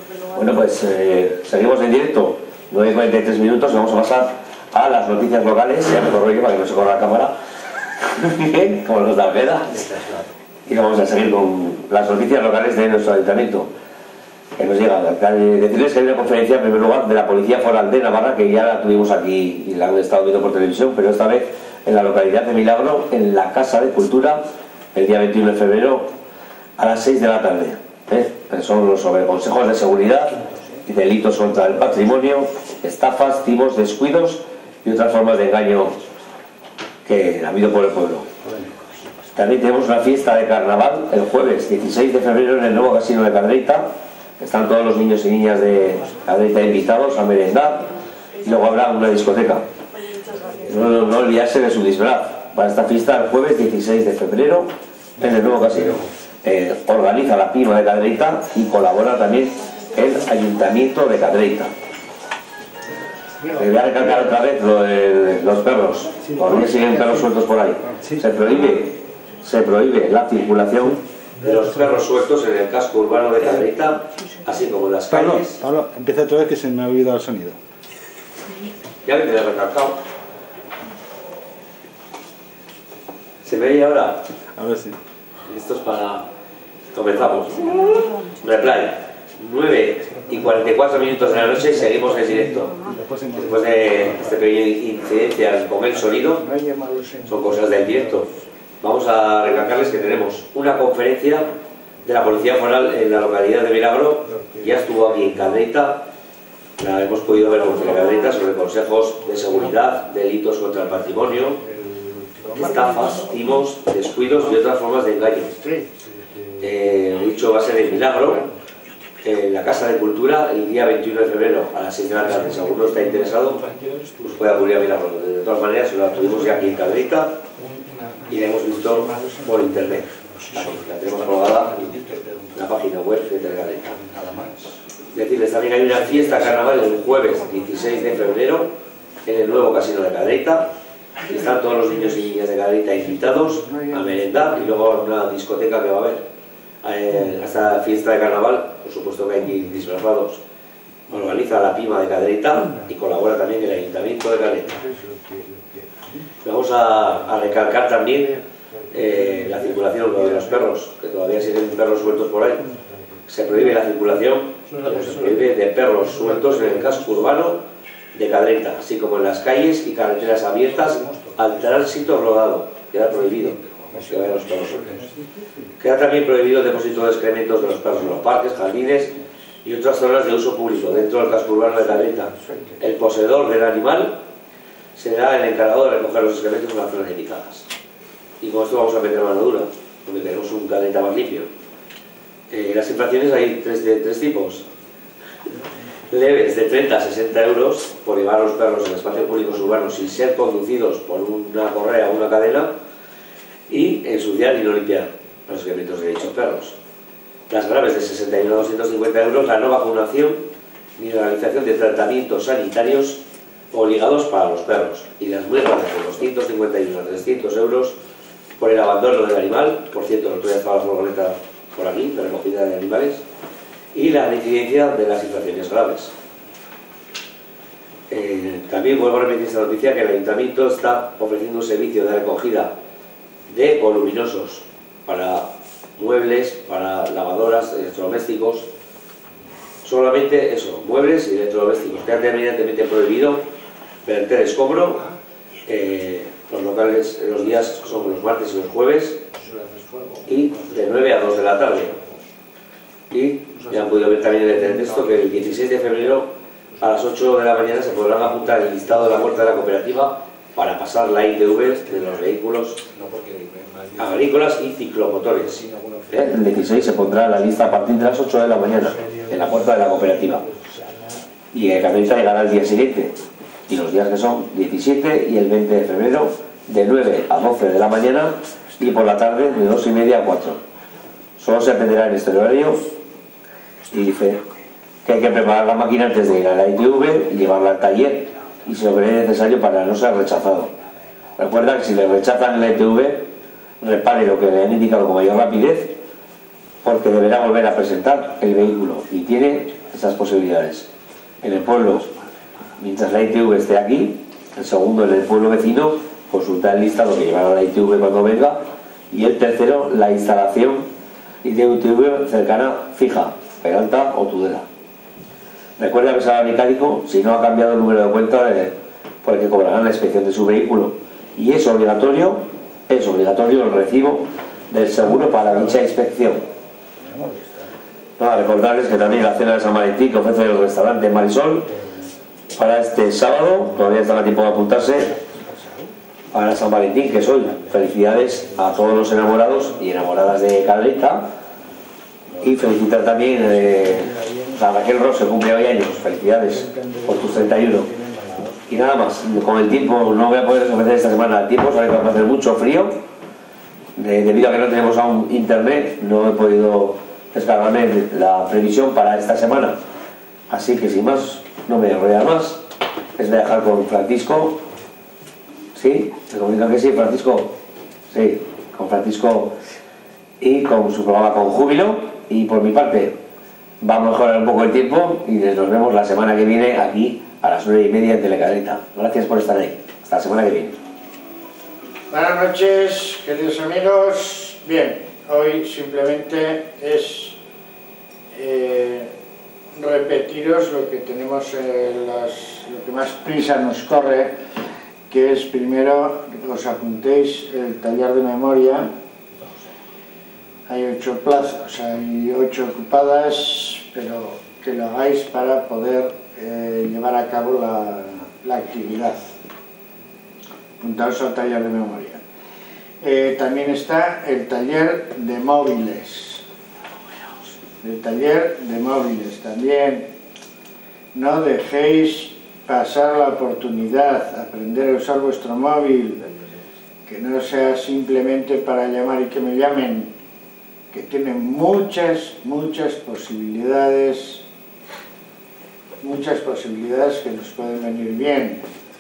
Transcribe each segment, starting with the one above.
Bueno, pues seguimos en directo, 9:43 minutos, y vamos a pasar a las noticias locales. Ya me corro yo para que no se corra la cámara, bien, como nos da veda. Y vamos a seguir con las noticias locales de nuestro ayuntamiento. Que nos llega, decirles que hay una conferencia en primer lugar de la Policía Foral de Navarra, que ya la tuvimos aquí y la han estado viendo por televisión, pero esta vez en la localidad de Milagro, en la Casa de Cultura, el día 21 de febrero a las 6 de la tarde. Son sobre consejos de seguridad y delitos contra el patrimonio, estafas, timos, descuidos y otras formas de engaño que ha habido por el pueblo. También tenemos una fiesta de carnaval el jueves 16 de febrero en el nuevo casino de Cadreita. Están todos los niños y niñas de Cadreita invitados a merendar, y luego habrá una discoteca. No olvidarse de su disfraz para esta fiesta el jueves 16 de febrero en el nuevo casino. Organiza la Pima de Cadreita y colabora también el Ayuntamiento de Cadreita. Voy a recalcar otra vez lo de los perros. Todavía siguen perros sueltos por ahí. Se prohíbe la circulación de los perros sueltos en el casco urbano de Cadreita, así como en las calles. Pablo, empieza otra vez, que se me ha olvidado el sonido. Ya me quedé recalcado. ¿Se ve ahí ahora? A ver si. Esto es para... Comenzamos. Replay. 9:44 minutos de la noche y seguimos en directo. Después de esta pequeña incidencia con el sonido, son cosas del directo. Vamos a recalcarles que tenemos una conferencia de la Policía Foral en la localidad de Milagro. Ya estuvo aquí en Cadreita, la hemos podido ver en Cadreita, sobre consejos de seguridad, delitos contra el patrimonio, estafas, timos, descuidos y otras formas de engaño. Dicho va a ser en Milagro, en la Casa de Cultura, el día 21 de febrero a las 6 de la tarde. Si alguno está interesado, pues puede acudir a Milagro. De todas maneras, la tuvimos ya aquí en Cadreita y la hemos visto por internet. La tenemos colgada en la página web de Cadreita. Decirles, también hay una fiesta carnaval el jueves 16 de febrero en el nuevo casino de Cadreita. Y están todos los niños y niñas de Cadreita invitados a merendar, y luego una discoteca que va a haber. Esta fiesta de carnaval, por supuesto que hay que ir disfrazados. Organiza la Pima de Cadreita y colabora también el Ayuntamiento de Cadreita. Vamos a recalcar también la circulación de los perros, que todavía siguen perros sueltos por ahí. Se prohíbe la circulación, se prohíbe de perros sueltos en el casco urbano de Cadreita, así como en las calles y carreteras abiertas al tránsito rodado. Queda prohibido que vayan los perros sueltos. Queda también prohibido el depósito de excrementos de los perros en los parques, jardines y otras zonas de uso público dentro del casco urbano de Cadreita. El poseedor del animal será el encargado de recoger los excrementos en las zonas indicadas. Y con esto vamos a meter mano dura, porque tenemos un Cadreita más limpio. Las infracciones hay tres tipos. Leves, de 30 a 60 euros por llevar a los perros en espacios públicos urbanos sin ser conducidos por una correa o una cadena, y ensuciar y no limpiar los excrementos de dichos perros. Las graves, de 61 a 250 euros, la no vacunación ni la realización de tratamientos sanitarios obligados para los perros, y las muy graves, de 251 a 300 euros por el abandono del animal. Por cierto, el otro día estaba la furgoneta por aquí de recogida de animales, y la reincidencia de las infracciones graves. También vuelvo a repetir esta noticia, que el Ayuntamiento está ofreciendo un servicio de recogida de voluminosos para muebles, para lavadoras, electrodomésticos. Solamente eso, muebles y electrodomésticos. Queda terminantemente prohibido verter escombro. Los locales, los días son los martes y los jueves, y de 9 a 2 de la tarde. Y ya han podido ver también en el texto que el 16 de febrero a las 8 de la mañana se podrán apuntar el listado de la puerta de la cooperativa para pasar la ITV de los vehículos agrícolas y ciclomotores. El 16 se pondrá la lista a partir de las 8 de la mañana en la puerta de la cooperativa, y el Cadreita llegará el día siguiente, y los días que son 17 y el 20 de febrero de 9 a 12 de la mañana, y por la tarde de 2:30 a 4. Solo se atenderá en este horario, y dice que hay que preparar la máquina antes de ir a la ITV y llevarla al taller, y se lo verá necesario para no ser rechazado. Recuerda que si le rechazan la ITV, repare lo que le han indicado con mayor rapidez, porque deberá volver a presentar el vehículo, y tiene estas posibilidades. En el pueblo, mientras la ITV esté aquí. El segundo, en el pueblo vecino, consultar el listado que llevará la ITV cuando venga. Y el tercero, la instalación de ITV cercana fija, Peralta o Tudela. Recuerda que será mecánico si no ha cambiado el número de cuenta por el que cobrarán la inspección de su vehículo. Y es obligatorio el recibo del seguro para dicha inspección. Nada, recordarles que también la cena de San Valentín que ofrece el restaurante Marisol para este sábado, todavía están a tiempo de apuntarse para San Valentín, que es hoy. Felicidades a todos los enamorados y enamoradas de Carlita, y felicitar también a Raquel Rosso, cumple hoy años. Felicidades por tus 31. Y nada más, con el tiempo no voy a poder ofrecer esta semana el tiempo, sabe que va a hacer mucho frío, debido a que no tenemos aún internet, no he podido descargarme la previsión para esta semana, así que sin más, no me voy a enrollar más, les voy a dejar con Francisco. ¿Sí? ¿Se comunican que sí, Francisco? Sí, con Francisco y con su programa Con Júbilo. Y por mi parte, va a mejorar un poco el tiempo y nos vemos la semana que viene aquí a las 9:30 en Telecadena. Gracias por estar ahí. Hasta la semana que viene. Buenas noches, queridos amigos. Bien, hoy simplemente es repetiros lo que tenemos, lo que más prisa nos corre, que es primero os apuntéis el taller de memoria. Hay 8 plazas, hay 8 ocupadas, pero que lo hagáis para poder llevar a cabo la actividad. Apuntaos al taller de memoria. También está el taller de móviles. El taller de móviles también. No dejéis pasar la oportunidad, aprender a usar vuestro móvil, que no sea simplemente para llamar y que me llamen, que tiene muchas posibilidades que nos pueden venir bien.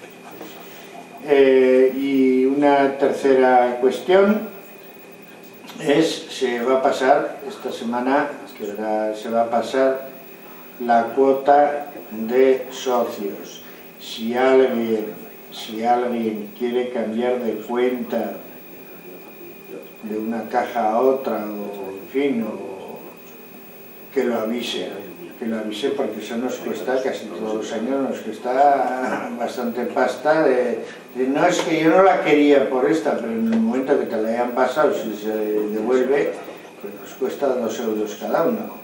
Y una tercera cuestión es, se va a pasar esta semana, que se va a pasar la cuota de socios. Si alguien quiere cambiar de cuenta de una caja a otra, o en fin, o que lo avise, porque eso nos cuesta, casi todos los años nos cuesta bastante pasta no es que yo no la quería por esta, pero en el momento que te la hayan pasado, si se devuelve, pues nos cuesta 2 euros cada uno.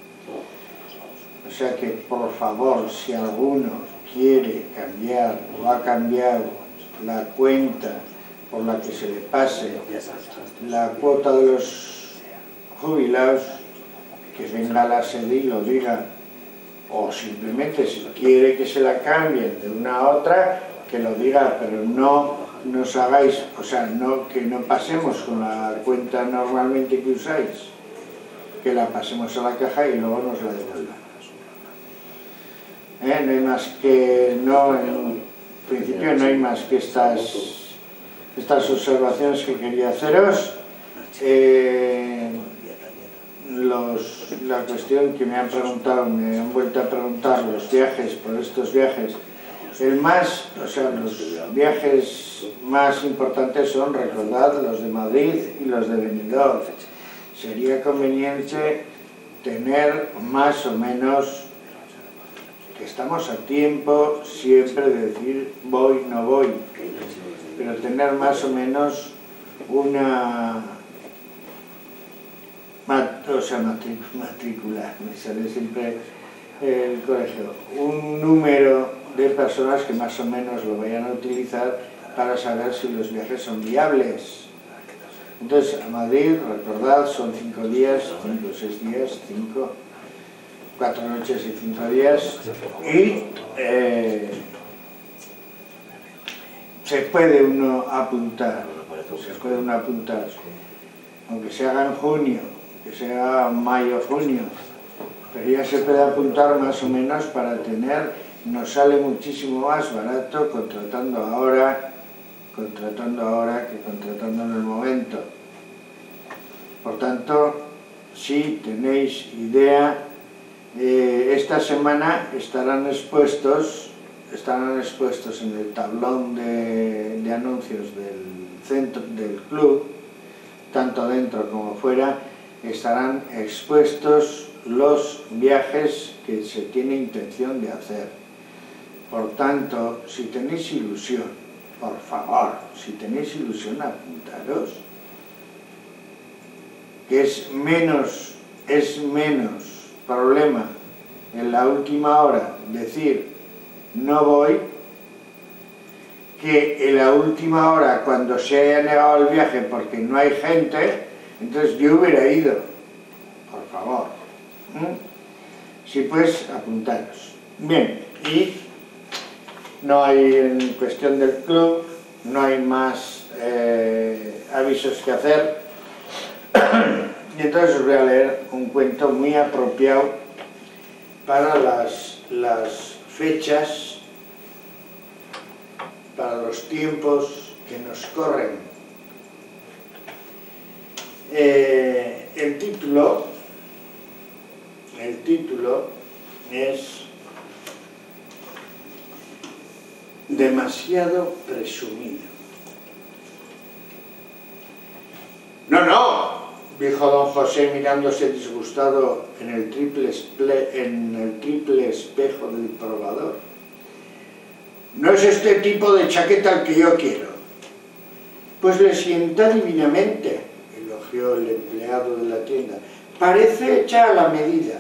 O sea que, por favor, si alguno quiere cambiar o ha cambiado la cuenta por la que se le pase la cuota de los jubilados, que venga a la sede y lo diga. O simplemente, si quiere que se la cambien de una a otra, que lo diga, pero no nos hagáis, o sea, que no pasemos con la cuenta normalmente que usáis, que la pasemos a la caja y luego nos la devuelvan. No hay más que, en principio no hay más que estas observaciones que quería haceros. La cuestión que me han preguntado, me han vuelto a preguntar los viajes, por estos viajes, los viajes más importantes son, recordad, los de Madrid y los de Benidorm. Sería conveniente tener más o menos, que estamos a tiempo siempre de decir voy, no voy, pero tener más o menos una matrícula, me sale siempre el colegio, un número de personas que más o menos lo vayan a utilizar para saber si los viajes son viables. Entonces, a Madrid, recordad, son 5 días, 5 o 6 días, 4 noches y 5 días, y se puede uno apuntar, aunque se haga en junio, que sea mayo, junio, pero ya se puede apuntar más o menos para tener, nos sale muchísimo más barato contratando ahora que contratando en el momento. Por tanto, si tenéis idea esta semana estarán expuestos en el tablón de anuncios del centro del club, tanto dentro como fuera, estarán expuestos los viajes que se tiene intención de hacer. Por tanto, si tenéis ilusión, por favor, si tenéis ilusión, apuntaros, que es menos problema en la última hora decir no voy, que en la última hora, cuando se haya negado el viaje porque no hay gente, entonces yo hubiera ido, por favor. Sí, pues apuntaros. Bien, y no hay, en cuestión del club, no hay más avisos que hacer. Y entonces os voy a leer un cuento muy apropiado para las fechas, para los tiempos que nos corren. El título es Demasiado presumido. No, dijo don José mirándose disgustado en el triple espejo del probador. No es este tipo de chaqueta el que yo quiero. Pues le sienta divinamente, elogió el empleado de la tienda. Parece hecha a la medida.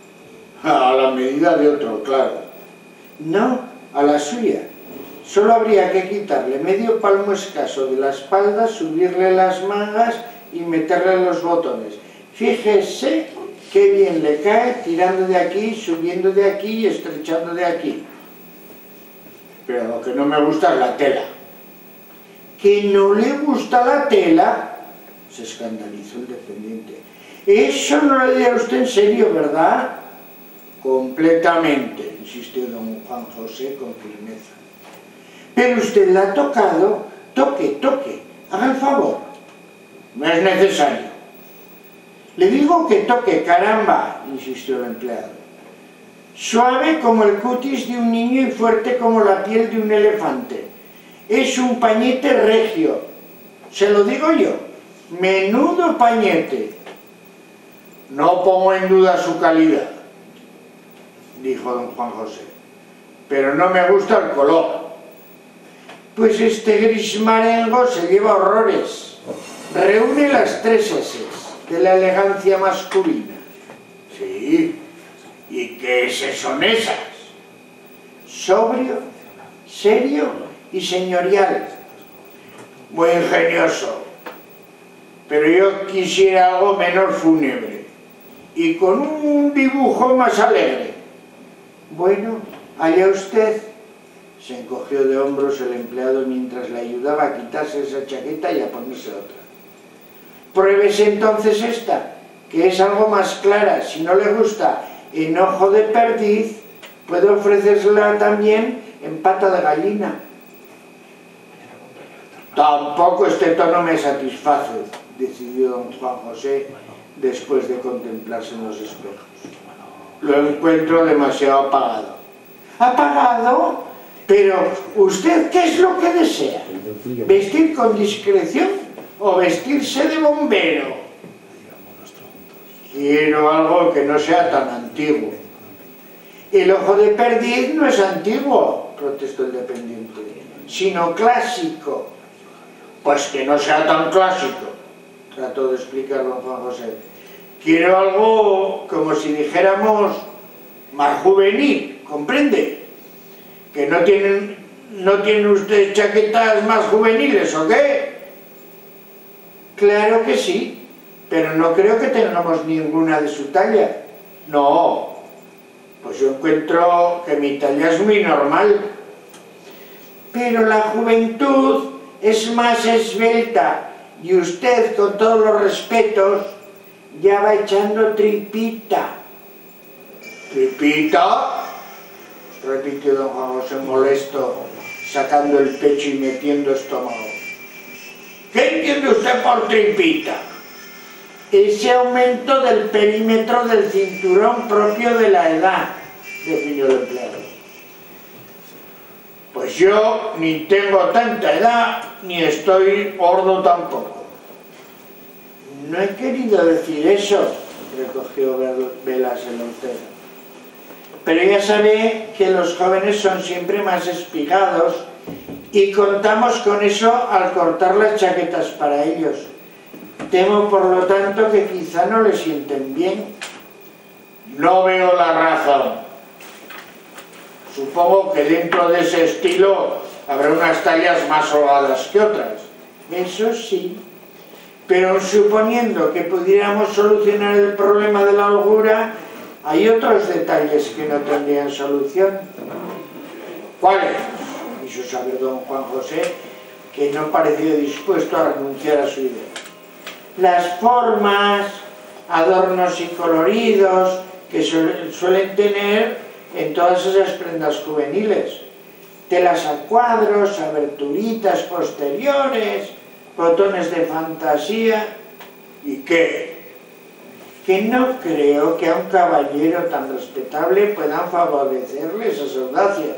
A la medida de otro, claro. No, a la suya. Solo habría que quitarle medio palmo escaso de la espalda, subirle las mangas y meterle los botones. Fíjese qué bien le cae tirando de aquí, subiendo de aquí y estrechando de aquí. Pero lo que no me gusta es la tela. ¿Que no le gusta la tela? Se escandalizó el dependiente. Eso no lo dirá usted en serio, ¿verdad? Completamente, insistió don Juan José con firmeza. Pero usted la ha tocado. Toque, haga el favor. No es necesario. Le digo que toque, caramba, insistió el empleado. Suave como el cutis de un niño y fuerte como la piel de un elefante. Es un pañete regio. Se lo digo yo. Menudo pañete. No pongo en duda su calidad, dijo don Juan José. Pero no me gusta el color. Pues este gris marengo se lleva horrores. Reúne las 3 S de la elegancia masculina. Sí. ¿Y qué S son esas? Sobrio, serio y señorial. Muy ingenioso. Pero yo quisiera algo menos fúnebre y con un dibujo más alegre. Bueno, allá usted. Se encogió de hombros el empleado mientras le ayudaba a quitarse esa chaqueta y a ponerse otra. Pruébese entonces esta, que es algo más clara. Si no le gusta en ojo de perdiz, puede ofrecérsela también en pata de gallina. Tampoco este tono me satisface, decidió don Juan José después de contemplarse en los espejos. Lo encuentro demasiado apagado. ¿Apagado? Pero, ¿usted qué es lo que desea? ¿Vestir con discreción o vestirse de bombero? Quiero algo que no sea tan antiguo. El ojo de perdiz no es antiguo, protestó el dependiente, sino clásico. Pues que no sea tan clásico, trató de explicar don Juan José. Quiero algo, como si dijéramos, más juvenil, ¿comprende? ¿Que no tienen usted chaquetas más juveniles o qué? Claro que sí, pero no creo que tengamos ninguna de su talla. No, pues yo encuentro que mi talla es muy normal. Pero la juventud es más esbelta y usted, con todos los respetos, ya va echando tripita. ¿Tripita? Repitió don Juan José molesto, sacando el pecho y metiendo estómago. ¿Qué entiende usted por tripita? ese aumento del perímetro del cinturón propio de la edad, definió el empleado. Pues yo ni tengo tanta edad, ni estoy gordo tampoco. No he querido decir eso, recogió Velas el hortera. Pero ya sabe que los jóvenes son siempre más espigados y contamos con eso al cortar las chaquetas para ellos. Temo, por lo tanto, que quizá no les sienten bien. No veo la razón. Supongo que dentro de ese estilo habrá unas tallas más holgadas que otras. Eso sí. Pero suponiendo que pudiéramos solucionar el problema de la holgura, hay otros detalles que no tendrían solución. ¿Cuáles? Quiso saber don Juan José, que no parecía dispuesto a renunciar a su idea. Las formas, adornos y coloridos que suelen tener en todas esas prendas juveniles. Telas a cuadros, aberturitas posteriores, botones de fantasía. ¿Y qué? Que no creo que a un caballero tan respetable puedan favorecerle esas audacias.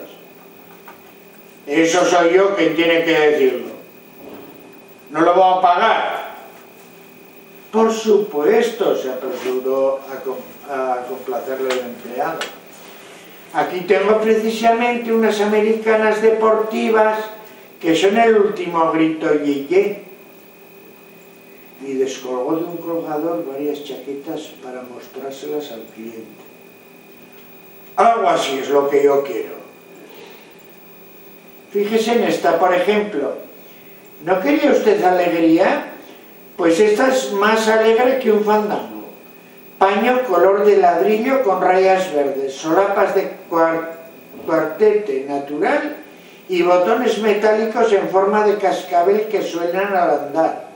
Eso soy yo quien tiene que decirlo. ¿No lo voy a pagar? Por supuesto, se apresuró a complacerle el empleado. Aquí tengo precisamente unas americanas deportivas que son el último grito yeye. Y descolgó de un colgador varias chaquetas para mostrárselas al cliente. Algo así es lo que yo quiero. Fíjese en esta, por ejemplo. ¿No quería usted alegría? Pues esta es más alegre que un fandango. Paño color de ladrillo con rayas verdes, solapas de cuartete natural y botones metálicos en forma de cascabel que suenan al andar.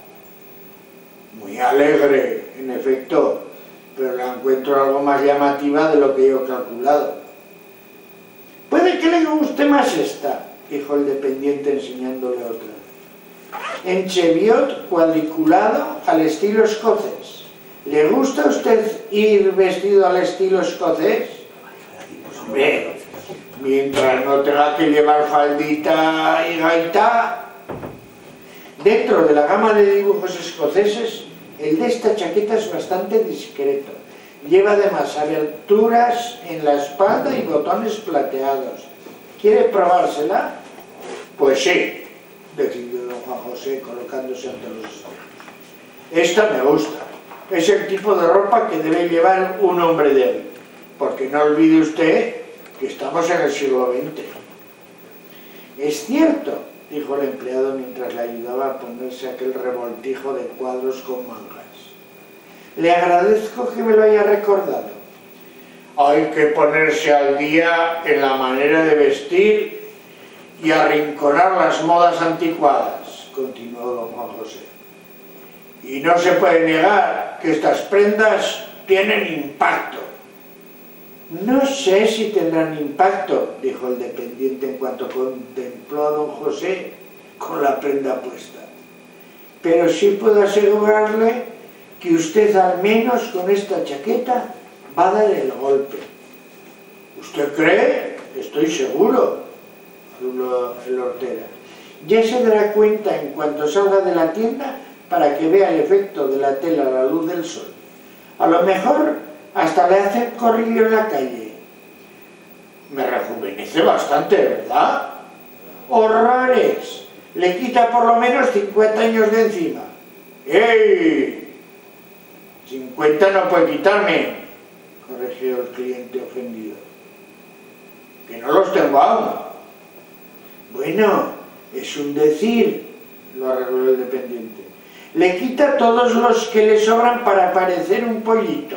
Muy alegre, en efecto, pero la encuentro algo más llamativa de lo que yo he calculado. Puede que le guste más esta, dijo el dependiente enseñándole otra. En cheviot cuadriculado al estilo escocés. ¿Le gusta a usted ir vestido al estilo escocés? Pues hombre, mientras no tenga que llevar faldita y gaita. Dentro de la gama de dibujos escoceses, el de esta chaqueta es bastante discreto. Lleva además aberturas en la espalda y botones plateados. ¿Quiere probársela? Pues sí, decidió don Juan José colocándose ante los espejos. Esta me gusta. Es el tipo de ropa que debe llevar un hombre de hoy. Porque no olvide usted que estamos en el siglo XX. Es cierto, dijo el empleado mientras le ayudaba a ponerse aquel revoltijo de cuadros con mangas. Le agradezco que me lo haya recordado. Hay que ponerse al día en la manera de vestir y arrinconar las modas anticuadas, continuó don Juan José. Y no se puede negar que estas prendas tienen impacto. No sé si tendrán impacto, dijo el dependiente en cuanto contempló a don José con la prenda puesta. Pero sí puedo asegurarle que usted al menos con esta chaqueta va a dar el golpe. ¿Usted cree? Estoy seguro, habló el hortera. Ya se dará cuenta en cuanto salga de la tienda para que vea el efecto de la tela a la luz del sol. A lo mejor hasta le hace corrillo en la calle. Me rejuvenece bastante, ¿verdad? ¡Horrores! Le quita por lo menos 50 años de encima. ¡Ey! 50 no puede quitarme, corrigió el cliente ofendido. Que no los tengo aún. Bueno, es un decir, lo arregló el dependiente. Le quita todos los que le sobran para parecer un pollito.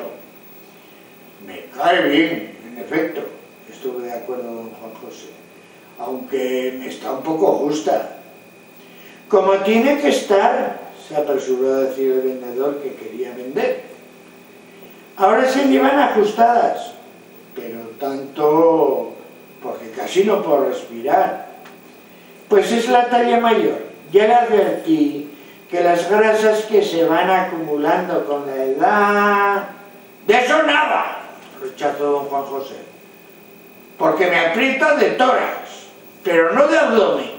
Me cae bien, en efecto, estuve de acuerdo don Juan José, aunque me está un poco justa. Como tiene que estar, se apresuró a decir el vendedor que quería vender. Ahora se llevan ajustadas, pero tanto porque casi no puedo respirar. Pues es la talla mayor. Ya le advertí que las grasas que se van acumulando con la edad... ¡De eso nada!, rechazó don Juan José. Porque me aprieta de tórax, pero no de abdomen.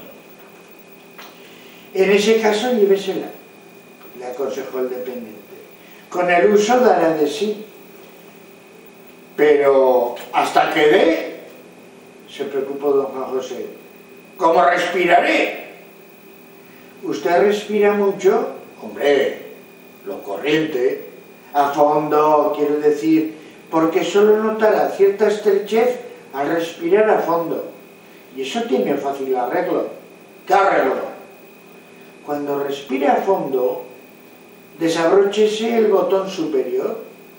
En ese caso, llévesela, le aconsejó el dependiente. Con el uso dará de sí. Pero hasta que dé, se preocupó don Juan José. ¿Cómo respiraré? ¿Usted respira mucho? Hombre, lo corriente. A fondo, quiero decir, porque solo notará cierta estrechez al respirar a fondo. Y eso tiene fácil arreglo. ¿Qué arreglo? Cuando respire a fondo, desabróchese el botón superior.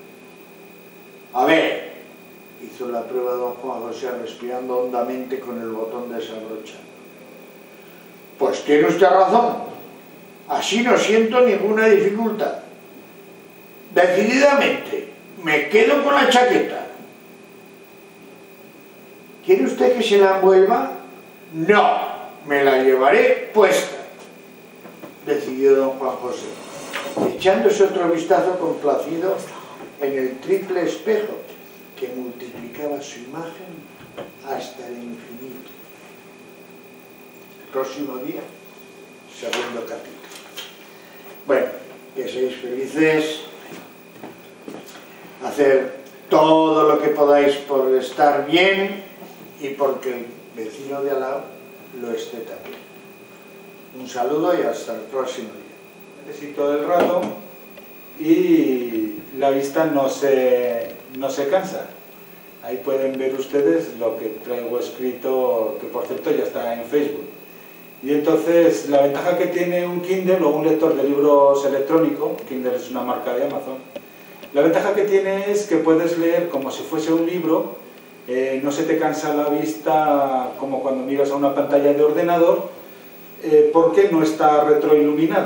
A ver, hizo la prueba don Juan José respirando hondamente con el botón desabrochado. Pues tiene usted razón, así no siento ninguna dificultad. Decididamente, me quedo con la chaqueta. ¿Quiere usted que se la envuelva? No, me la llevaré puesta, decidió don Juan José, echándose otro vistazo complacido en el triple espejo que multiplicaba su imagen hasta el infinito. Próximo día, segundo capítulo. Bueno, que seáis felices, hacer todo lo que podáis por estar bien y porque el vecino de al lado lo esté también. Un saludo y hasta el próximo día. Necesito del rato y la vista no se cansa. Ahí pueden ver ustedes lo que traigo escrito, que por cierto ya está en Facebook. Y entonces la ventaja que tiene un Kindle o un lector de libros electrónico, Kindle es una marca de Amazon, la ventaja que tiene es que puedes leer como si fuese un libro, no se te cansa la vista como cuando miras a una pantalla de ordenador, porque no está retroiluminado.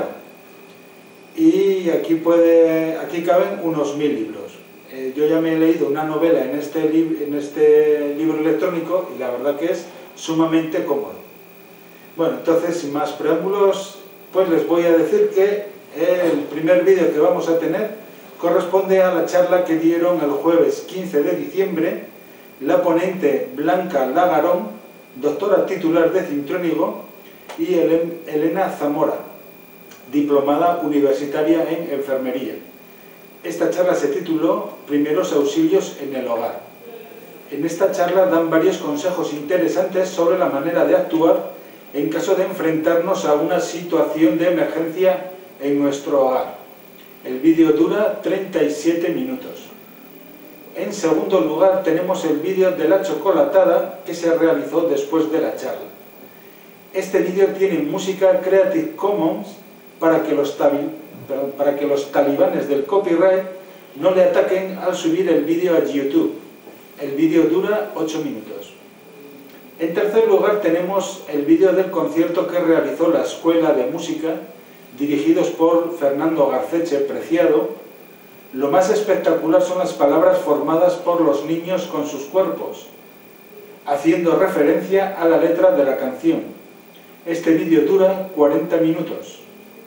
Y aquí caben unos 1000 libros. Yo ya me he leído una novela en este libro electrónico y la verdad que es sumamente cómodo. Bueno, entonces sin más preámbulos, pues les voy a decir que el primer vídeo que vamos a tener corresponde a la charla que dieron el jueves 15 de diciembre la ponente Blanca Lagarón, doctora titular de Cintrónigo, y Elena Zamora, diplomada universitaria en enfermería. Esta charla se tituló Primeros auxilios en el hogar. En esta charla dan varios consejos interesantes sobre la manera de actuar en caso de enfrentarnos a una situación de emergencia en nuestro hogar. El vídeo dura 37 minutos. En segundo lugar tenemos el vídeo de la chocolatada que se realizó después de la charla. Este vídeo tiene música Creative Commons para que los talibanes del copyright no le ataquen al subir el vídeo a YouTube. El vídeo dura 8 minutos. En tercer lugar tenemos el vídeo del concierto que realizó la Escuela de Música, dirigidos por Fernando Garceche Preciado. Lo más espectacular son las palabras formadas por los niños con sus cuerpos, haciendo referencia a la letra de la canción. Este vídeo dura 40 minutos.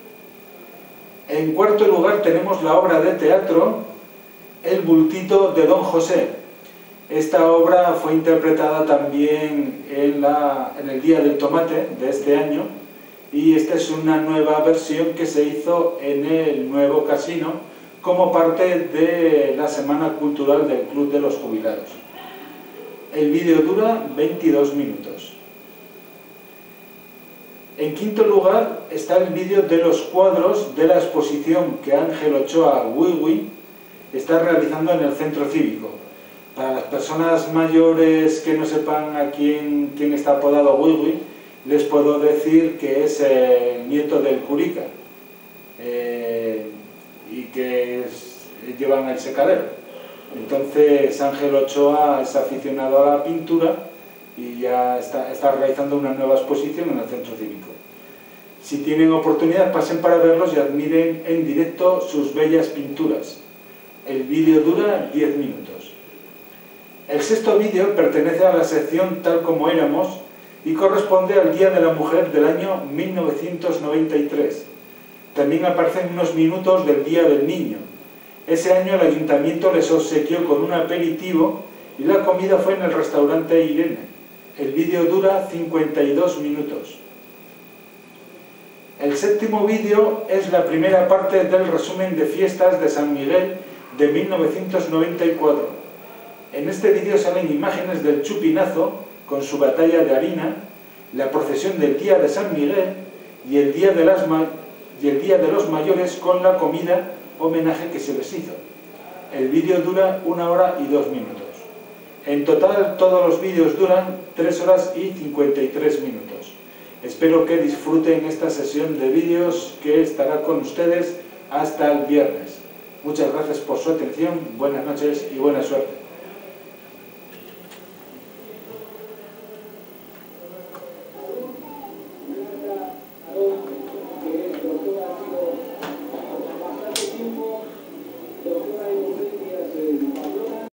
En cuarto lugar tenemos la obra de teatro El bultito de Don José. Esta obra fue interpretada también en el Día del Tomate de este año, y esta es una nueva versión que se hizo en el nuevo casino como parte de la Semana Cultural del Club de los Jubilados. El vídeo dura 22 minutos. En quinto lugar está el vídeo de los cuadros de la exposición que Ángel Ochoa Wiwi está realizando en el Centro Cívico. Para las personas mayores que no sepan a quién está apodado Wiwi, les puedo decir que es el nieto del Curica y que llevan el secadero. Entonces Ángel Ochoa es aficionado a la pintura y ya está realizando una nueva exposición en el Centro Cívico. Si tienen oportunidad, pasen para verlos y admiren en directo sus bellas pinturas. El vídeo dura 10 minutos. El sexto vídeo pertenece a la sección Tal como éramos y corresponde al Día de la Mujer del año 1993. También aparecen unos minutos del Día del Niño. Ese año el ayuntamiento les obsequió con un aperitivo y la comida fue en el restaurante Irene. El vídeo dura 52 minutos. El séptimo vídeo es la primera parte del resumen de fiestas de San Miguel de 1994. En este vídeo salen imágenes del chupinazo con su batalla de harina, la procesión del Día de San Miguel y el Día de los Mayores con la comida homenaje que se les hizo. El vídeo dura 1 hora y 2 minutos. En total, todos los vídeos duran 3 horas y 53 minutos. Espero que disfruten esta sesión de vídeos que estará con ustedes hasta el viernes. Muchas gracias por su atención, buenas noches y buena suerte.